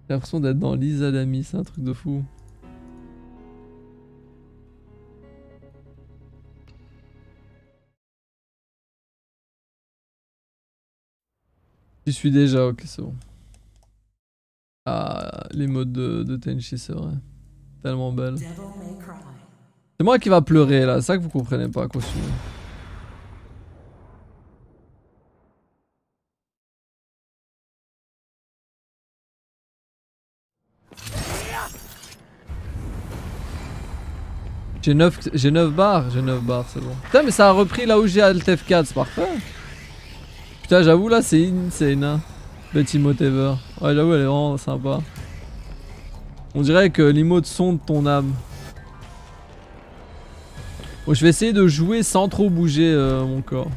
J'ai l'impression d'être dans Lisa d'Ami, c'est un truc de fou. J'y suis déjà, ok, c'est bon. Ah, les modes de Tenchi, c'est vrai. Tellement belle. C'est moi qui va pleurer là, c'est ça que vous comprenez pas, continue. J'ai 9 barres, c'est bon. Putain, mais ça a repris là où j'ai Alt F4, c'est parfait. Putain, j'avoue là, c'est insane, hein. Betty Motever. Ouais, j'avoue, elle est vraiment sympa. On dirait que l'emote sonde ton âme. Bon, je vais essayer de jouer sans trop bouger mon corps.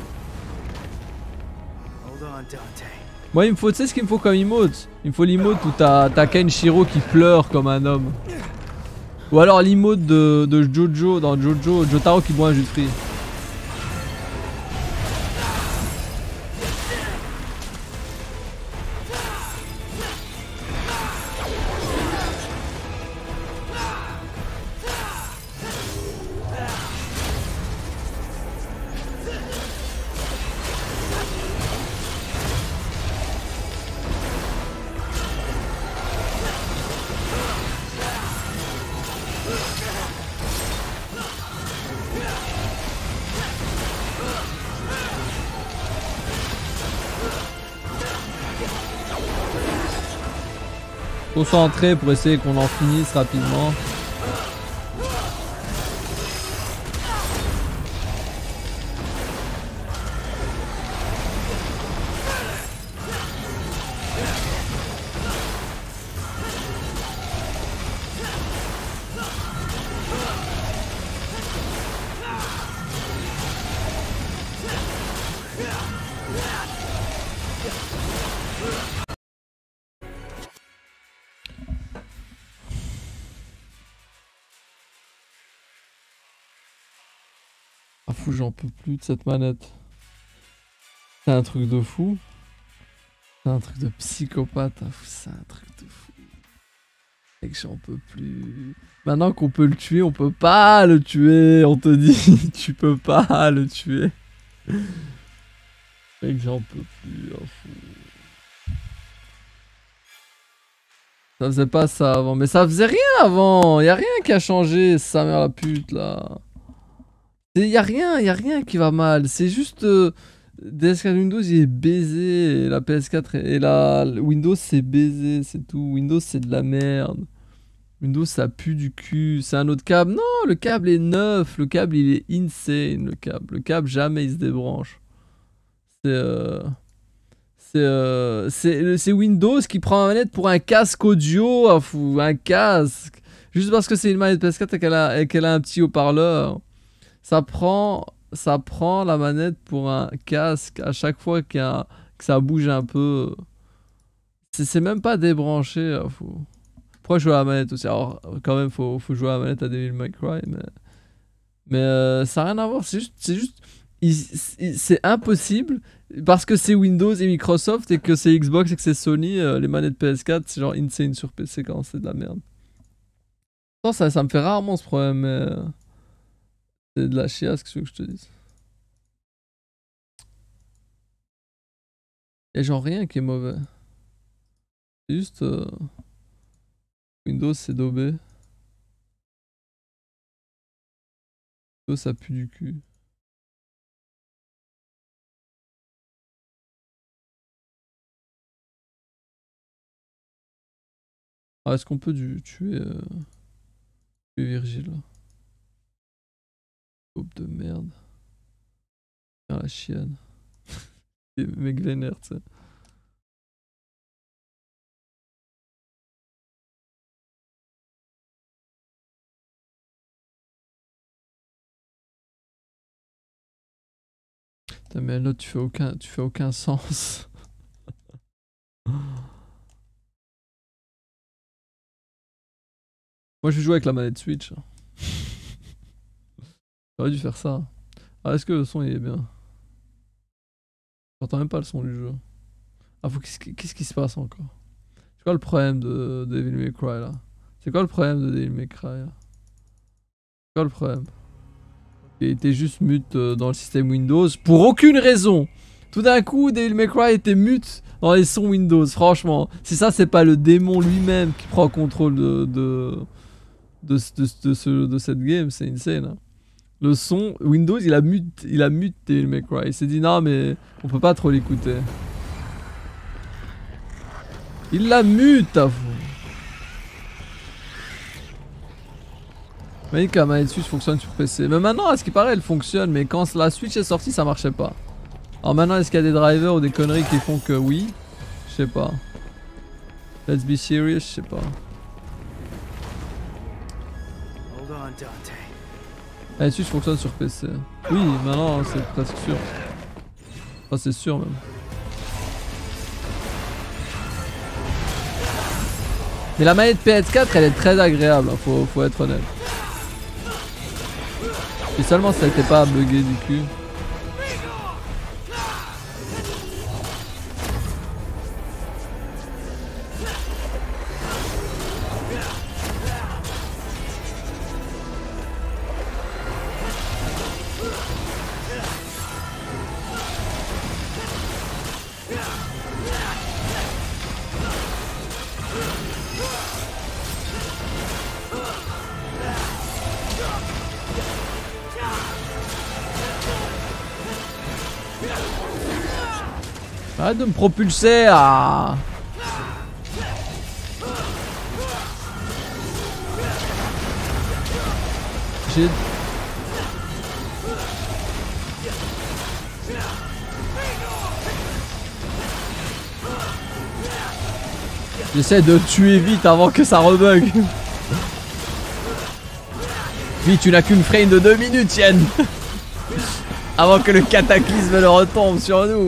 Moi, il me faut, tu sais ce qu'il me faut comme emote? Il me faut l'emote où t'as Kenshiro qui pleure comme un homme. Ou alors l'emote de Jojo, dans Jojo, Jotaro qui boit un jus de fruits. Concentré pour essayer qu'on en finisse rapidement. Ah fou, j'en peux plus de cette manette. C'est un truc de fou. C'est un truc de psychopathe. Ah, c'est un truc de fou. Mec, j'en peux plus. Maintenant qu'on peut le tuer, on peut pas le tuer. On te dit, tu peux pas le tuer. Mec, j'en peux plus. Oh, fou. Ça faisait pas ça avant. Mais ça faisait rien avant. Y'a rien qui a changé, sa mère la pute là. Y'a rien qui va mal. C'est juste. DS4 Windows il est baisé. Et la PS4 et la Windows c'est baisé, c'est tout. Windows c'est de la merde. Windows ça pue du cul. C'est un autre câble. Non, le câble est neuf. Le câble il est insane. Le câble jamais il se débranche. C'est Windows qui prend ma manette pour un casque audio. Un casque. Juste parce que c'est une manette PS4 et qu'elle a un petit haut-parleur. Ça prend la manette pour un casque à chaque fois que ça bouge un peu. C'est même pas débranché. Pourquoi jouer à la manette aussi? Alors, quand même, faut jouer à la manette à Devil May Cry, mais ça n'a rien à voir. C'est juste c'est impossible parce que c'est Windows et Microsoft et que c'est Xbox et que c'est Sony. Les manettes PS4, c'est genre insane sur PC quand c'est de la merde. Non, ça me fait rarement ce problème, mais. C'est de la chiasse, qu'est-ce que je te dise. Y'a genre rien qui est mauvais. C'est juste Windows c'est daubé. Windows ça pue du cul. Ah, est-ce qu'on peut tuer Virgile là? Coupe de merde. Ah, la chienne. Les mecs vénères, tu sais. Putain, mais là tu fais aucun sens. Moi je vais jouer avec la manette Switch. J'aurais dû faire ça. Ah, est-ce que le son il est bien? J'entends même pas le son du jeu. Ah, qu'est-ce qui se passe encore? C'est quoi le problème de Devil May Cry là? C'est quoi le problème de Devil May Cry là? C'est quoi le problème? Il était juste mute dans le système Windows pour aucune raison. Tout d'un coup, Devil May Cry était mute dans les sons Windows. Franchement, si ça c'est pas le démon lui-même qui prend contrôle de cette game, c'est insane. Hein. Le son Windows, il a mute Devil May Cry. Il s'est dit non mais on peut pas trop l'écouter. Il la mute à fond. Mais que la manette Switch fonctionne sur PC. Mais maintenant, à ce qui paraît, elle fonctionne. Mais quand la Switch est sortie, ça marchait pas. Alors maintenant, est-ce qu'il y a des drivers ou des conneries qui font que oui? Je sais pas. Let's be serious, je sais pas. La Switch fonctionne sur PC. Oui, maintenant, c'est presque sûr. Enfin, c'est sûr même. Mais la manette PS4, elle est très agréable, hein, faut être honnête. Et seulement ça n'était pas bugué du cul. Arrête de me propulser à... J'ai... J'essaie de tuer vite avant que ça rebug. Vite, tu n'as qu'une frame de 2 minutes, Yen. Avant que le cataclysme ne retombe sur nous.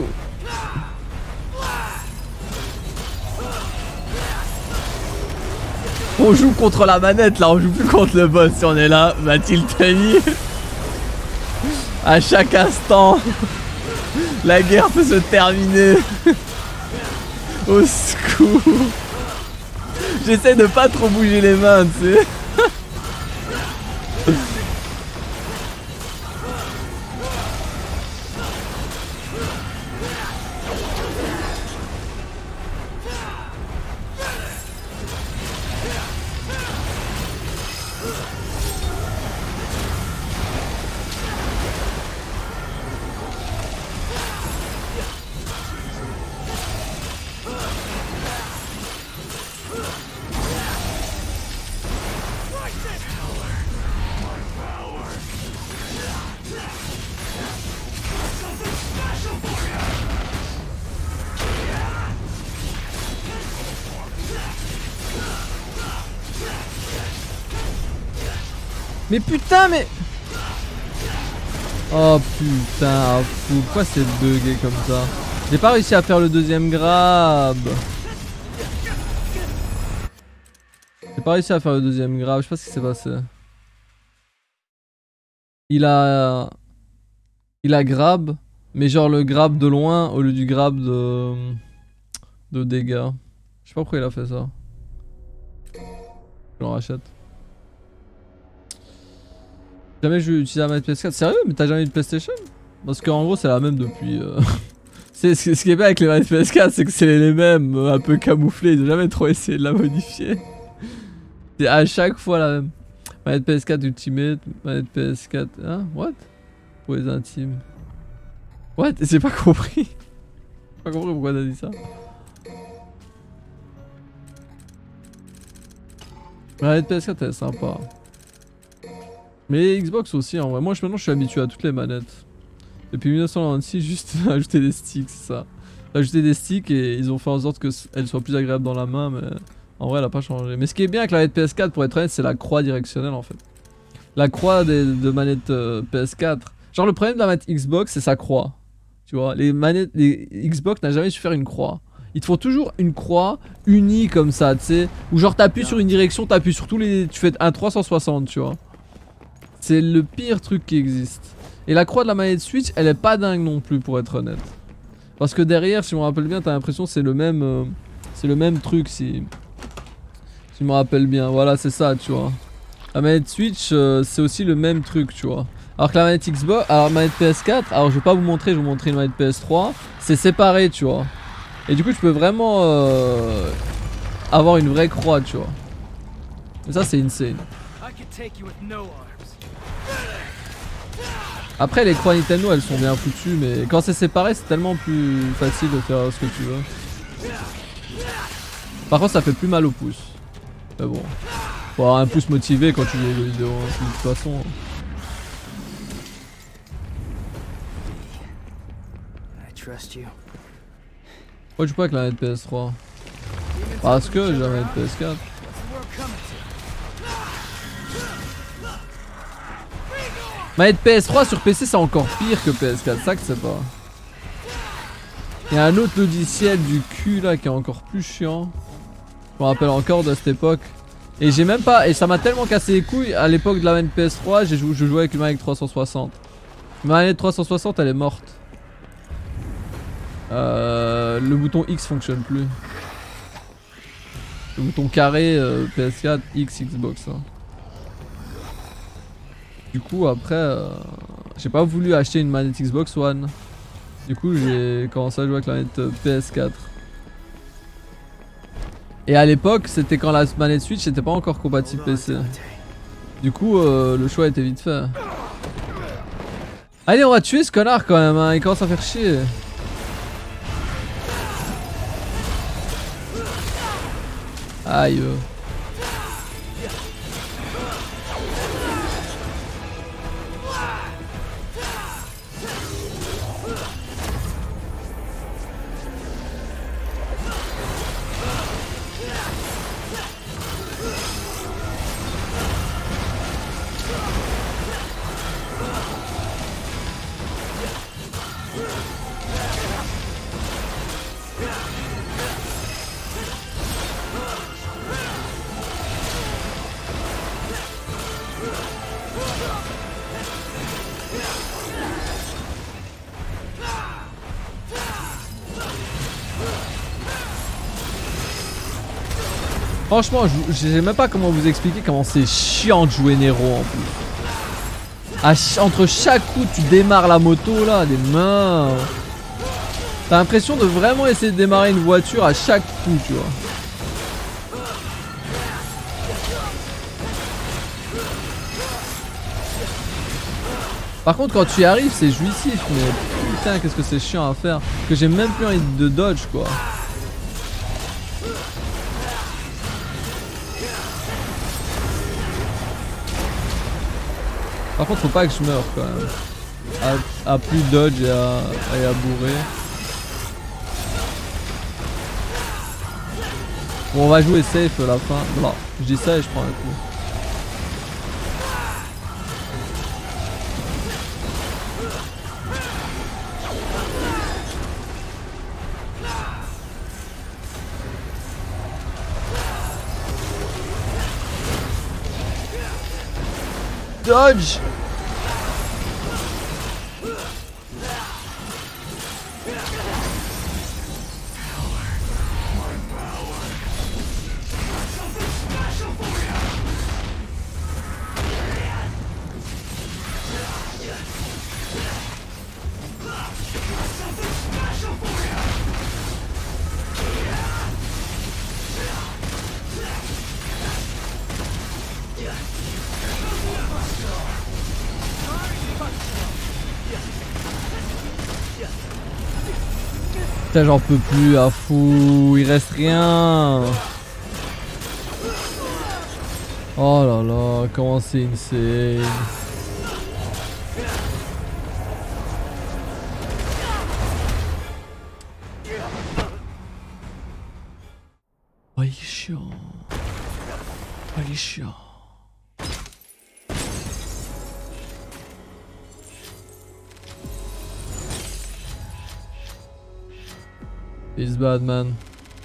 On joue contre la manette là, on joue plus contre le boss. Si on est là, va-t-il tenir? À chaque instant, la guerre peut se terminer. Au secours. J'essaie de pas trop bouger les mains, tu sais. Mais putain, mais... Oh putain, fou. Pourquoi c'est bugué comme ça? J'ai pas réussi à faire le deuxième grab. J'ai pas réussi à faire le deuxième grab, je sais pas ce qui s'est passé. Il a grab, mais genre le grab de loin au lieu du grab de dégâts. Je sais pas pourquoi il a fait ça. Je le rachète. Jamais je vais utiliser la manette PS4. Sérieux? Mais t'as jamais eu de PlayStation? Parce qu'en gros c'est la même depuis... Ce qui est bien avec les manettes PS4, c'est que c'est les mêmes, un peu camouflés. Ils ont jamais trop essayé de la modifier. C'est à chaque fois la même. Manette PS4 Ultimate, manette PS4... Hein? What? Pour les intimes. What? J'ai pas compris. J'ai pas compris pourquoi t'as dit ça. Manette PS4 elle est sympa. Mais Xbox aussi en vrai. Moi maintenant je suis habitué à toutes les manettes. Depuis 1996 juste ajouter des sticks, c'est ça. Ajouter des sticks et ils ont fait en sorte qu'elle soit plus agréable dans la main, mais en vrai elle a pas changé. Mais ce qui est bien avec la manette PS4 pour être honnête, c'est la croix directionnelle en fait. La croix de manette PS4. Genre le problème de la manette Xbox c'est sa croix. Tu vois, les Xbox n'a jamais su faire une croix. Ils te font toujours une croix unie comme ça, tu sais. Où genre t'appuies sur une direction, t'appuies sur tous les... Tu fais un 360, tu vois. C'est le pire truc qui existe. Et la croix de la manette Switch, elle est pas dingue non plus pour être honnête. Parce que derrière, si on me rappelle bien, t'as l'impression que c'est le même C'est le même truc si je me rappelle bien. Voilà, c'est ça, tu vois. La manette Switch, c'est aussi le même truc, tu vois. Alors que la manette Xbox, alors la manette PS4, alors je vais pas vous montrer, je vais vous montrer une manette PS3. C'est séparé, tu vois. Et du coup, je peux vraiment avoir une vraie croix, tu vois. Et ça, c'est insane. Après, les croix Nintendo, elles sont bien foutues, mais quand c'est séparé, c'est tellement plus facile de faire ce que tu veux. Par contre, ça fait plus mal au pouce. Mais bon, faut avoir un pouce motivé quand tu joues aux jeux vidéo, hein, de toute façon. Pourquoi je joue pas avec la manette PS3? Parce que j'ai la manette PS4. Manette PS3 sur PC, c'est encore pire que PS4, ça que c'est pas. Il y a un autre logiciel du cul là qui est encore plus chiant. Je me rappelle encore de cette époque. Et j'ai même pas. Et ça m'a tellement cassé les couilles. À l'époque de la manette PS3, je jouais avec une manette 360. Ma manette 360 elle est morte. Le bouton X fonctionne plus. Le bouton carré PS4, X, Xbox. Hein. Du coup après, j'ai pas voulu acheter une manette Xbox One. Du coup j'ai commencé à jouer avec la manette PS4. Et à l'époque c'était quand la manette Switch n'était pas encore compatible PC. Du coup le choix était vite fait. Allez, on va tuer ce connard quand même, hein. Il commence à faire chier. Aïe. Franchement, je sais même pas comment vous expliquer comment c'est chiant de jouer Nero en plus. Entre chaque coup, tu démarres la moto là, des mains. T'as l'impression de vraiment essayer de démarrer une voiture à chaque coup, tu vois. Par contre, quand tu y arrives, c'est jouissif, mais putain, qu'est-ce que c'est chiant à faire. Que j'ai même plus envie de dodge, quoi. Par contre, faut pas que je meure quand même. À plus dodge et à bourrer. Bon, on va jouer safe à la fin. Voilà. Je dis ça et je prends un coup. Dodge! Putain, j'en peux plus, à fou, il reste rien. Oh là là, comment c'est insane. Oh, il est chiant. Oh, il est chiant. It's bad, man.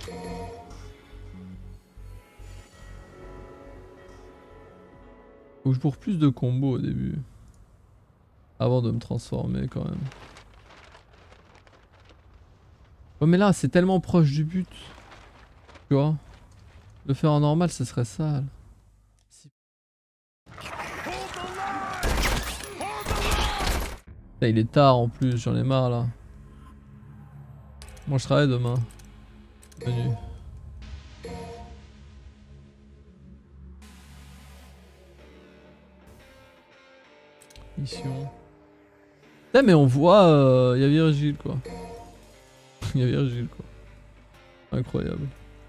Faut que je bourre plus de combos au début. Avant de me transformer quand même. Ouais mais là c'est tellement proche du but. Tu vois? Le faire en normal, ce serait sale. Là, il est tard en plus, j'en ai marre là. Moi je travaille demain. Menu. Mission. Putain mais on voit, y a Virgile quoi. Y a Virgile quoi. Incroyable.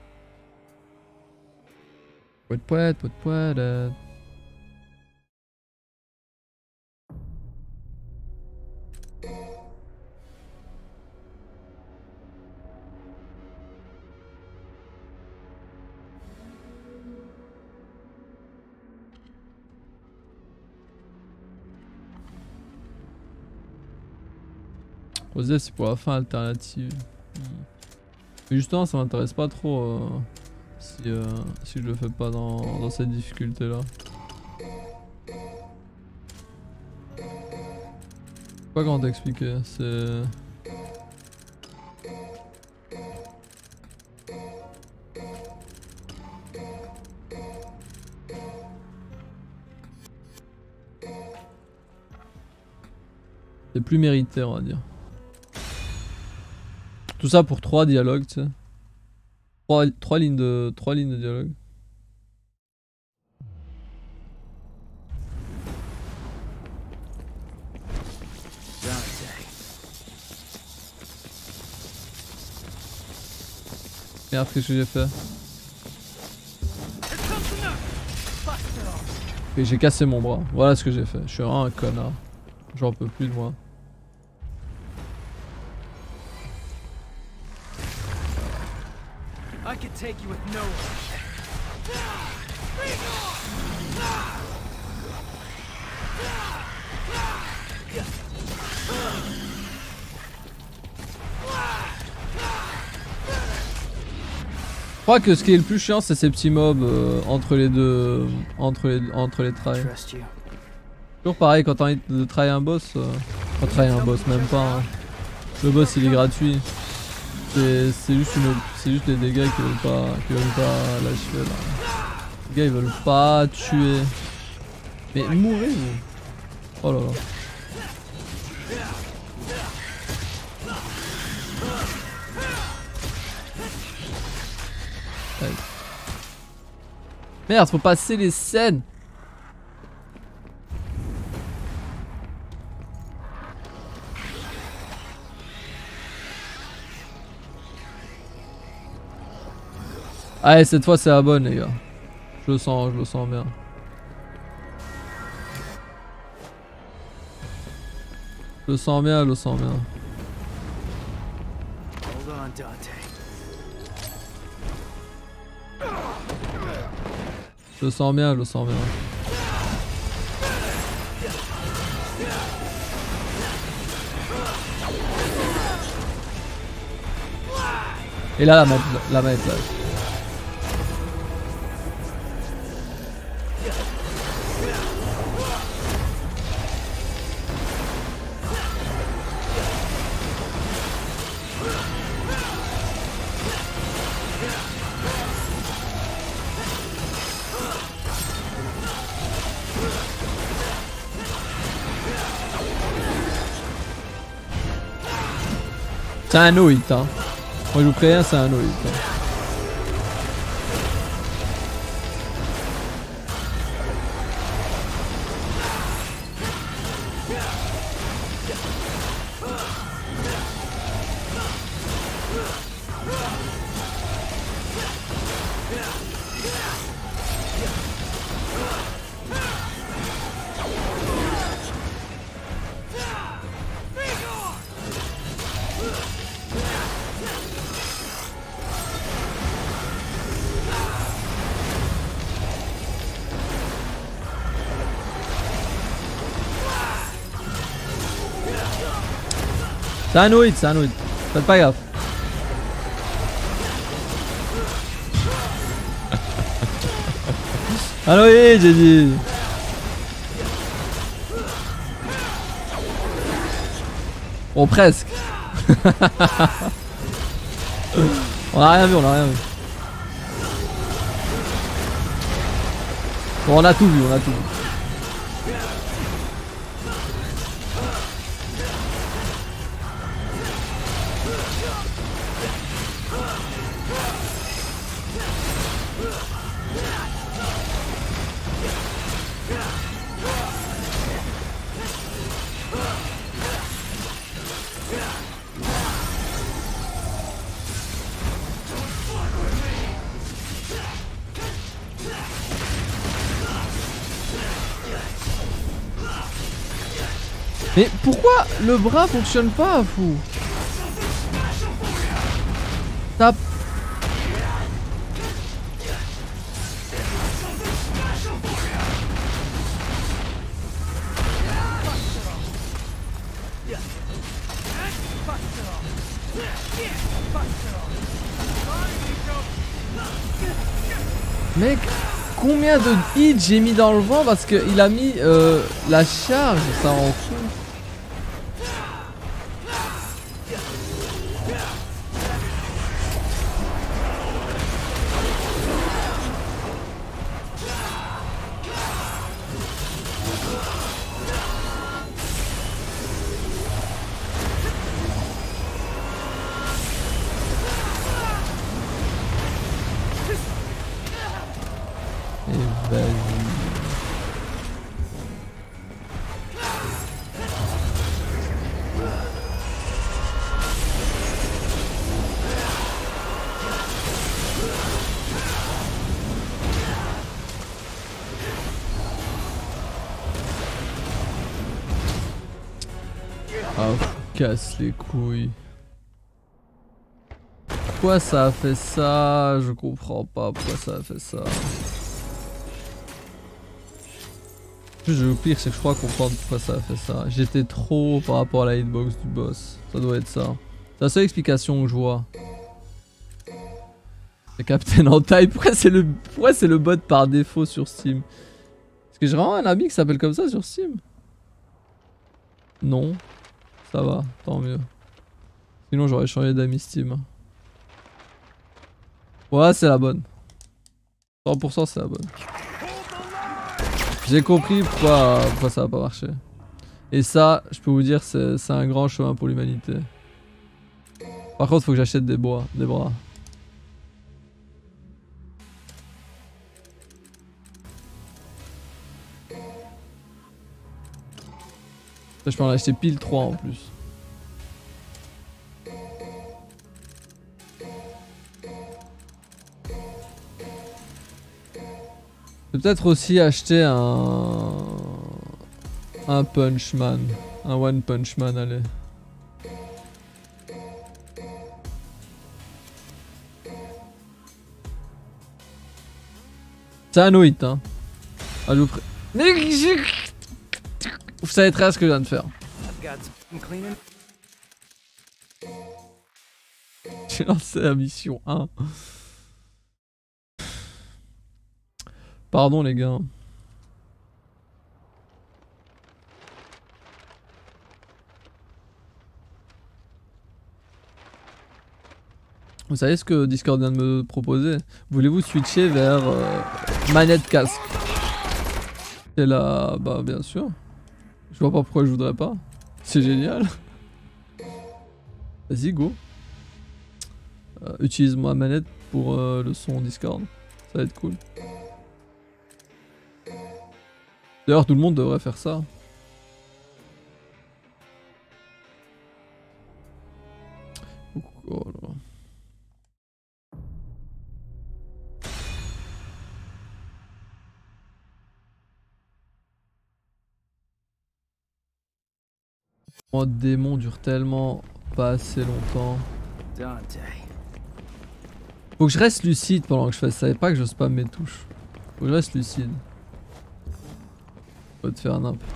Poète poète, poète poète. Osef c'est pour la fin alternative. Mais justement ça m'intéresse pas trop si je le fais pas dans cette difficulté là. Je sais pas comment t'expliquer, c'est... C'est plus mérité on va dire. Tout ça pour 3 dialogues, tu sais. 3 lignes de dialogue. Merde, qu'est-ce que j'ai fait? Et j'ai cassé mon bras. Voilà ce que j'ai fait. Je suis vraiment un connard. J'en peux plus de moi. I could take you with no Je crois que ce qui est le plus chiant c'est ces petits mobs entre les deux, entre les trails. Toujours pareil quand t'as envie de try un boss, même pas. Hein. Le boss il est gratuit. C'est juste les dégâts qui veulent pas l'achever là. Les gars ils veulent pas tuer. Mais mourrez vous. Oh là là. Ouais. Merde, faut passer les scènes. Allez, cette fois c'est la bonne les gars. Je le sens bien. Je le sens bien. Je le sens bien. Et là la manette là. C'est un no hit hein. Moi je vous préviens c'est un no hit hein. C'est un no hit. Faites pas gaffe. Un no hit j'ai dit. Bon presque. On a rien vu. Bon, on a tout vu, on a tout vu. Mais pourquoi le bras fonctionne pas, fou? Tape. Mec, combien de hits j'ai mis dans le vent parce qu'il a mis la charge, ça rend fou. Et vas-y. Ah, casse les couilles. Pourquoi ça a fait ça? Je comprends pas pourquoi ça a fait ça. Le pire c'est que je crois comprendre pourquoi ça a fait ça. J'étais trop par rapport à la hitbox du boss. Ça doit être ça. C'est la seule explication que je vois. C'est Captain en taille. Pourquoi c'est le bot par défaut sur Steam? Est-ce que j'ai vraiment un ami qui s'appelle comme ça sur Steam? Non. Ça va, tant mieux. Sinon j'aurais changé d'ami Steam. Ouais, c'est la bonne. 100% c'est la bonne. J'ai compris pourquoi ça va pas marcher. Et ça, je peux vous dire, c'est un grand chemin pour l'humanité. Par contre, faut que j'achète des bras. Je peux en acheter pile 3 en plus. Je peux peut-être aussi acheter un Punchman. Un One Punch Man, allez. C'est un no-hit, hein. Ah, je vous savez très bien ce que je viens de faire. J'ai lancé la mission 1. Pardon les gars. Vous savez ce que Discord vient de me proposer? Voulez-vous switcher vers manette casque? Et là, bah bien sûr. Je vois pas pourquoi je voudrais pas. C'est génial. Vas-y go. Utilise ma manette pour le son Discord. Ça va être cool. D'ailleurs tout le monde devrait faire ça. Oh là là. Mon démon dure tellement pas assez longtemps. Faut que je reste lucide pendant que je fais ça. Je savais pas que je spamme mes touches. Faut que je reste lucide. Faut te faire un imp.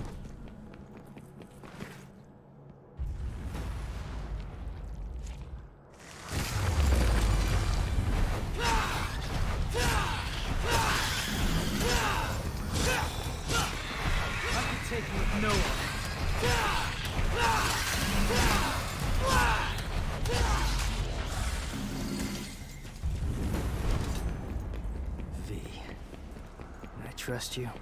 trust you.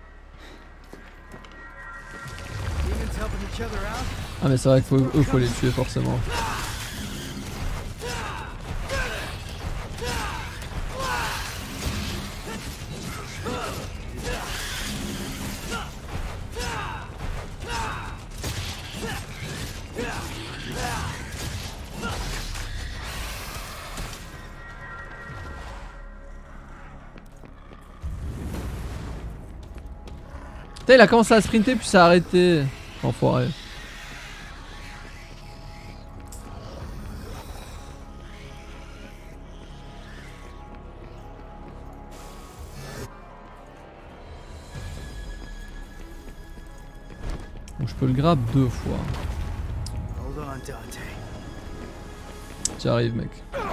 Demons helping each other out. Ah mais c'est vrai qu'il faut les tuer forcément. Putain, il a commencé à sprinter puis ça a arrêté. Enfoiré. Bon, je peux le grab 2 fois. Hold on, Dante. J'arrive mec.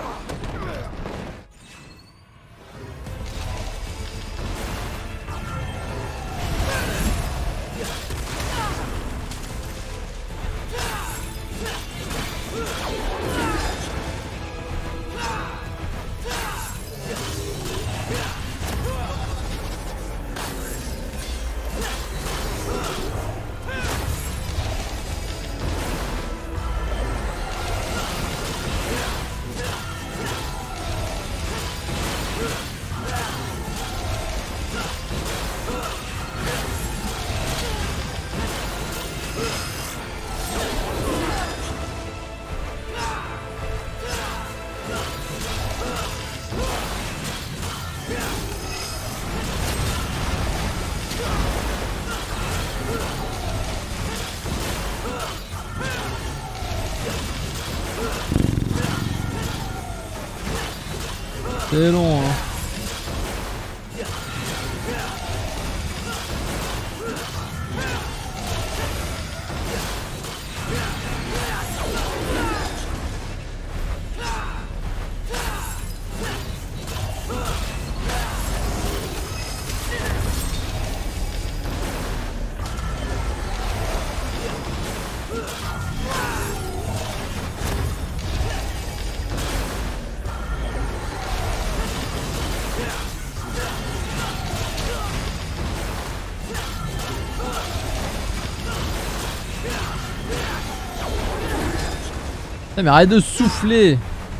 C'est long hein. Putain, mais arrête de souffler.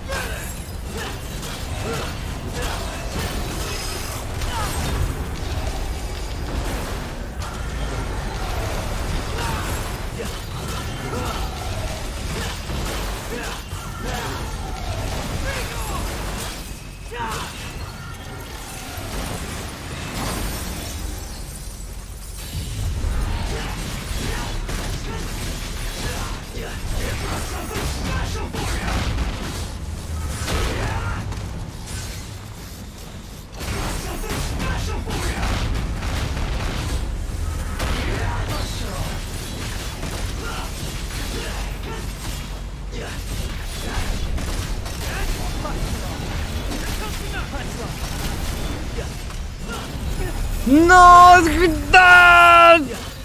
Non, putain!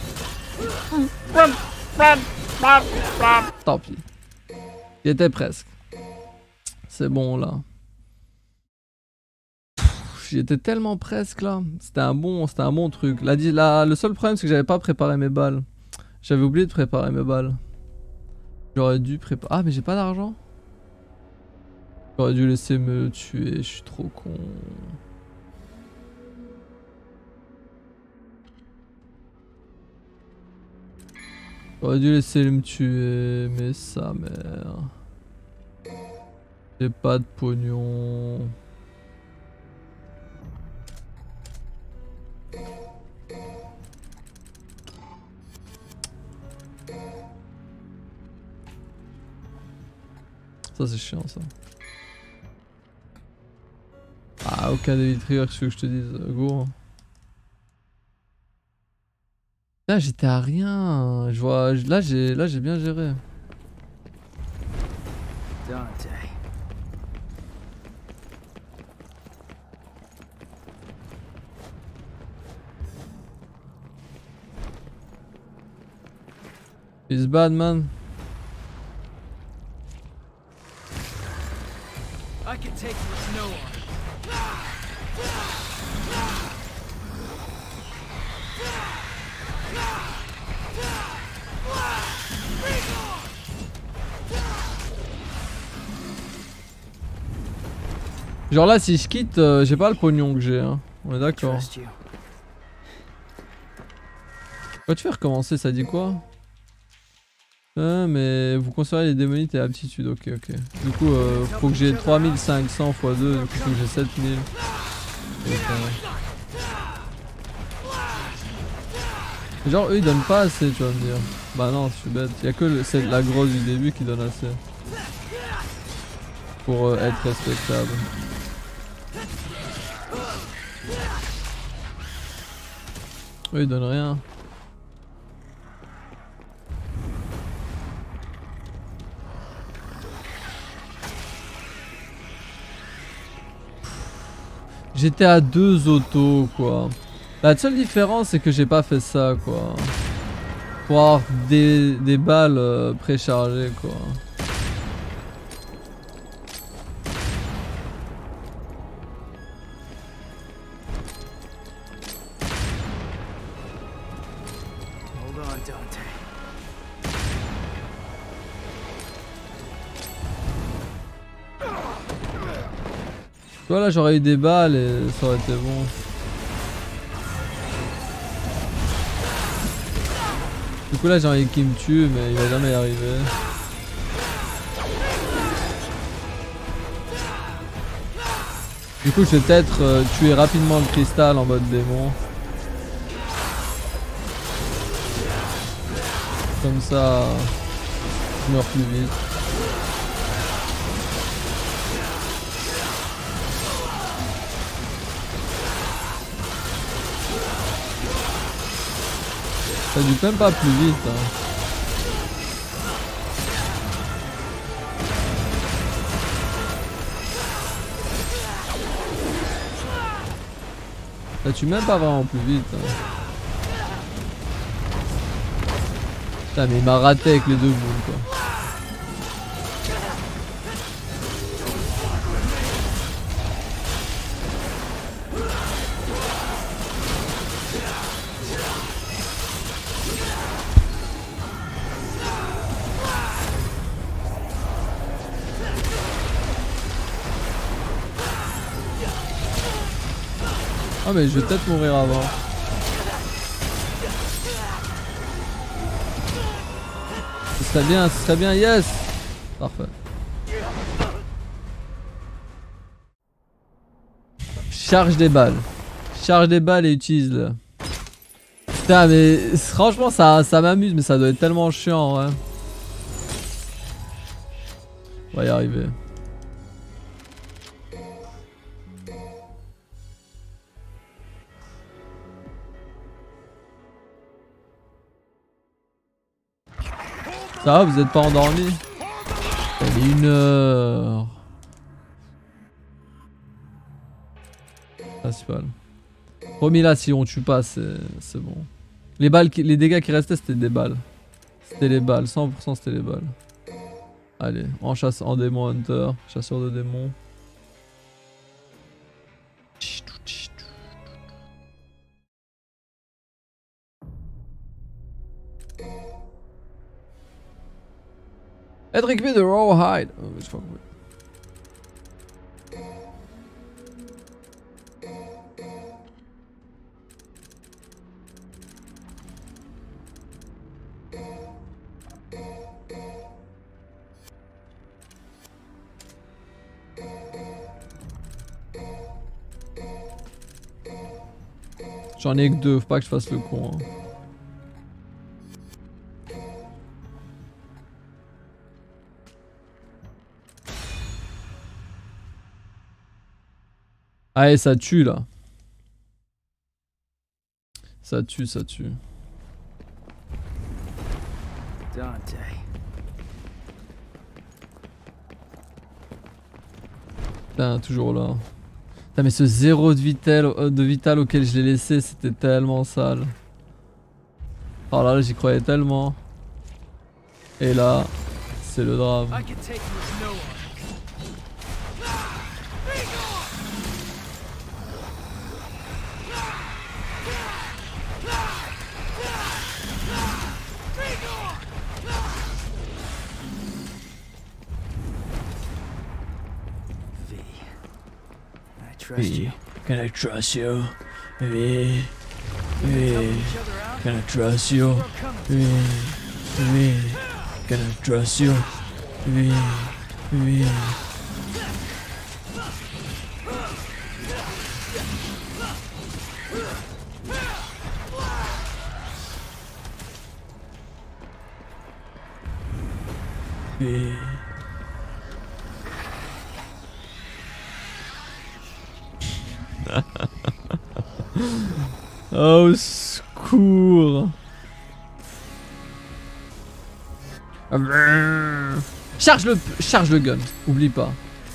Tant pis. Il était presque. C'est bon là. J'y étais tellement presque là. C'était un bon truc. Le seul problème c'est que j'avais pas préparé mes balles. J'avais oublié de préparer mes balles. J'aurais dû préparer. Ah mais j'ai pas d'argent. J'aurais dû laisser me tuer. Je suis trop con. J'aurais dû laisser me tuer, mais sa mère. J'ai pas de pognon. Ça c'est chiant ça. Ah aucun des vitrières, qu'est-ce que je te dise, go. Là j'étais à rien, je vois, là j'ai bien géré. Dante. It's bad man. I can take what's no one. Genre là, si je quitte, j'ai pas le pognon que j'ai. Hein. On est d'accord. Trust you. Quand tu fais recommencer, ça dit quoi? Mais vous conservez les démonites et l'aptitude, ok. Du coup, faut que j'ai 3500 x 2, du coup faut que j'ai 7000. Genre eux ils donnent pas assez, tu vas me dire. Bah non, je suis bête. Y'a que c'est la grosse du début qui donne assez. Pour être respectable. Eux ils donnent rien. J'étais à 2 autos quoi. La seule différence c'est que j'ai pas fait ça quoi. Pour avoir des balles préchargées quoi. Hold on, Dante. Tu vois là j'aurais eu des balles et ça aurait été bon. Du coup là j'ai envie qu'il me tue mais il va jamais y arriver. Du coup je vais peut-être tuer rapidement le cristal en mode démon. Comme ça je meurs plus vite. Ça dure même pas plus vite hein. Ça tue même pas vraiment plus vite hein. Putain mais il m'a raté avec les deux boules quoi. Ah mais je vais peut-être mourir avant. Ce serait bien, yes. Parfait. Charge des balles. Charge des balles et utilise-le. Putain mais franchement ça m'amuse mais ça doit être tellement chiant ouais. On va y arriver. Ça va, vous êtes pas endormi? Il est 1h. Principal. Promis là, si on tue pas, c'est bon. Les balles, les dégâts qui restaient, c'était des balles. C'était les balles, 100% c'était les balles. Allez, en démon hunter, chasseur de démons. Être équipé de Rawhide. Oh, je crois que... J'en ai que 2, faut pas que je fasse le con. Hein. Allez, ça tue là. Ça tue, ça tue. Dante. Putain, toujours là. Putain, mais ce 0 de vital auquel je l'ai laissé, c'était tellement sale. Oh là là, j'y croyais tellement. Et là, c'est le drame. I can take you with no one. trust you. Can I trust you? Oui. Oui. Help each other out. Can I trust you? We're coming. Oui. Oui. Can I trust you? Oui. Oui. Oui. Au secours. Charge le gun, oublie pas.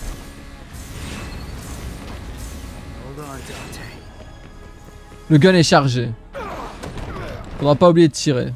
Hold on, Dante. Le gun est chargé. Faudra pas oublier de tirer.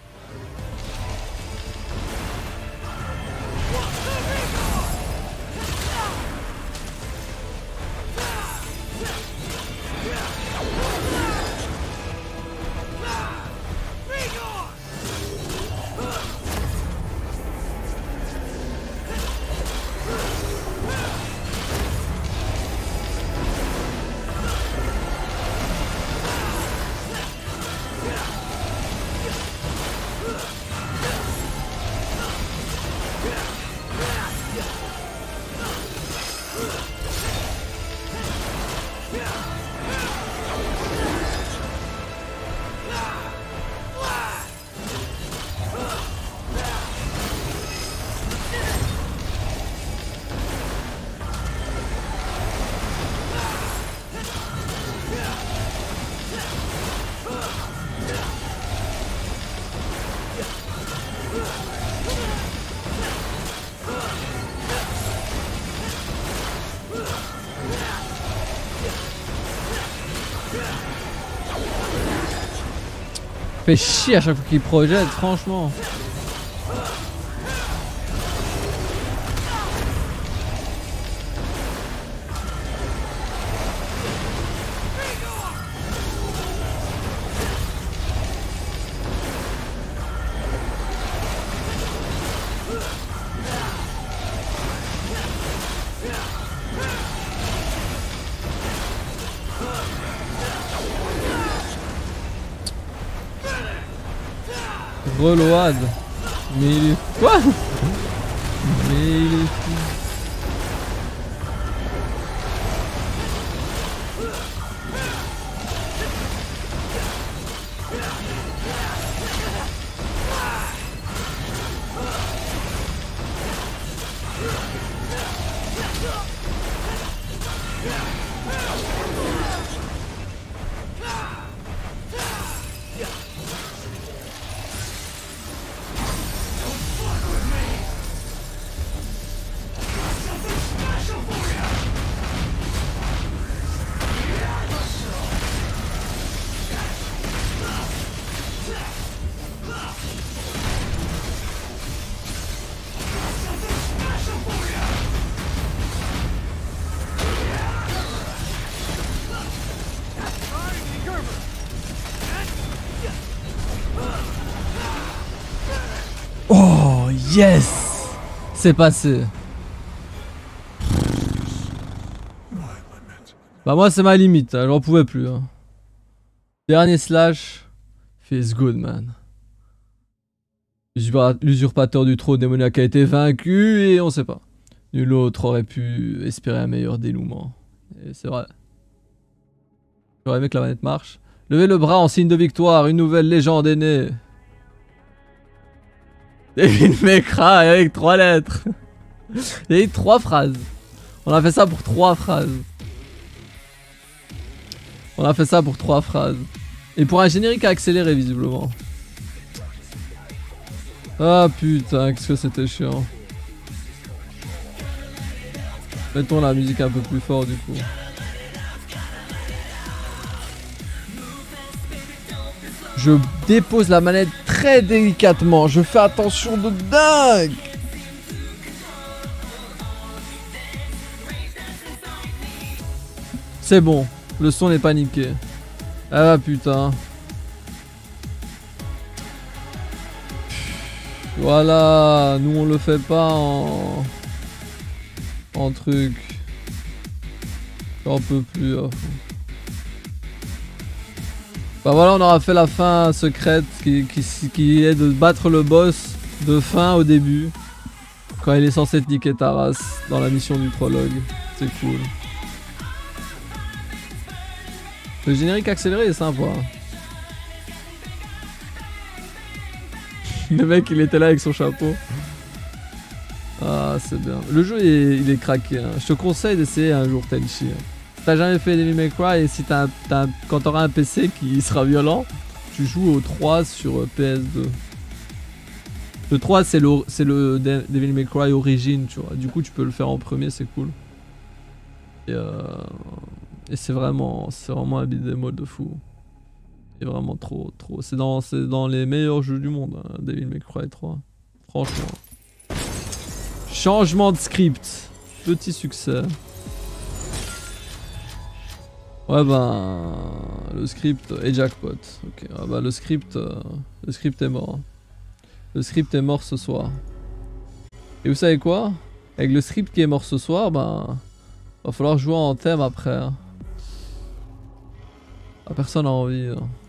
Fait chier à chaque fois qu'il projette, franchement. Reload. Mais il est... Quoi? Mais il est fou. Oh yes, c'est passé. Bah moi c'est ma limite, hein, j'en pouvais plus. Hein. Dernier slash, feels good man. L'usurpateur du trône démoniaque a été vaincu et on sait pas. Nul autre aurait pu espérer un meilleur dénouement. Et c'est vrai. J'aurais aimé que la manette marche. Levez le bras en signe de victoire, une nouvelle légende est née. Devil May Cry avec 3 lettres. Il y a eu 3 phrases. On a fait ça pour 3 phrases. On a fait ça pour 3 phrases. Et pour un générique à accélérer visiblement. Ah putain, qu'est-ce que c'était chiant. Mettons la musique un peu plus fort du coup. Je dépose la manette très délicatement. Je fais attention de dingue. C'est bon. Le son n'est pas niqué. Ah putain. Voilà. Nous on le fait pas en truc. J'en peux plus. Bah voilà, on aura fait la fin secrète qui est de battre le boss de fin au début. Quand il est censé te niquer ta race dans la mission du prologue. C'est cool. Le générique accéléré est sympa. Le mec il était là avec son chapeau. Ah c'est bien. Le jeu il est craqué. Hein. Je te conseille d'essayer un jour Tenchi. Si t'as jamais fait Devil May Cry et si quand t'auras un PC qui sera violent, tu joues au 3 sur PS2. Le 3 c'est le Devil May Cry Origin, tu vois. Du coup tu peux le faire en premier, c'est cool. Et c'est vraiment un beat'em all de fou. C'est vraiment trop. C'est dans les meilleurs jeux du monde, hein, Devil May Cry 3. Franchement. Changement de script. Petit succès. Ouais ben... Le script et jackpot. Ok. Ah bah le script est mort. Le script est mort ce soir. Et vous savez quoi? Avec le script qui est mort ce soir, ben... Va falloir jouer en thème après. Hein. Ah, personne n'a envie. Hein.